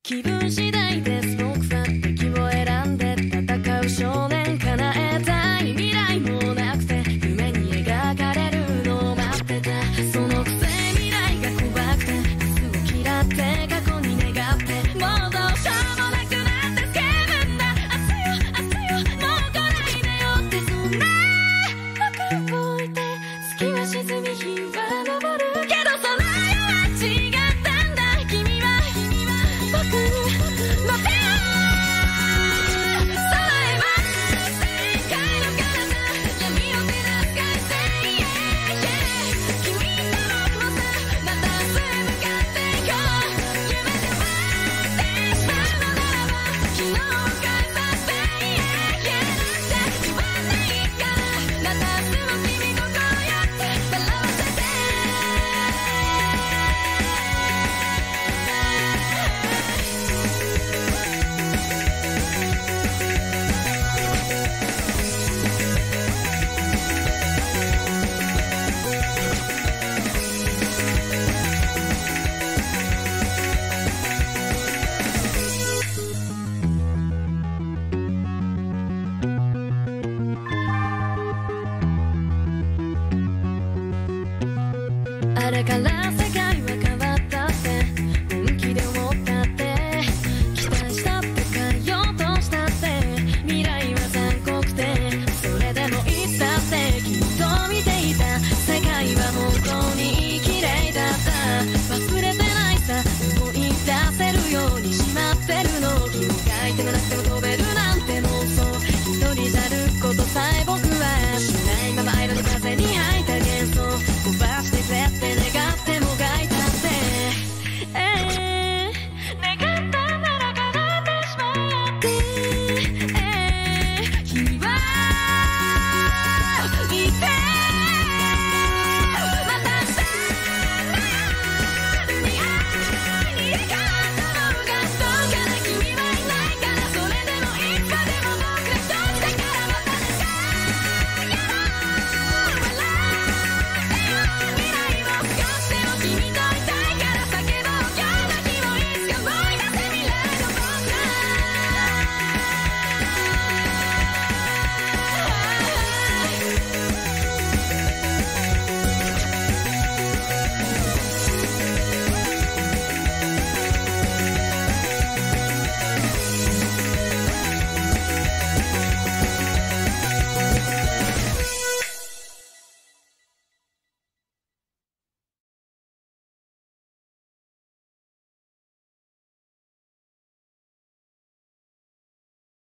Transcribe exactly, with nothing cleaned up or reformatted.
気分次第です僕は敵を選んで戦う少年叶えたい未来もなくて夢に描かれるのを待ってたそのくせ未来が怖くて明日を嫌って過去に願ってもうどうしようもなくなって叫ぶんだ明日よ明日よもう来ないでよってそんな僕を置いて月は沈み日は昇るけどその夜は違ったんだ君は僕に待てよさえます世界の彼方闇を照らす海星 Yeah, yeah 君と僕もさまた明日へ向かっていこう夢で待ってしまうのならば昨日を返させて Yeah, yeah なんて言わないからまた明日も君とこうやって笑わせてあれから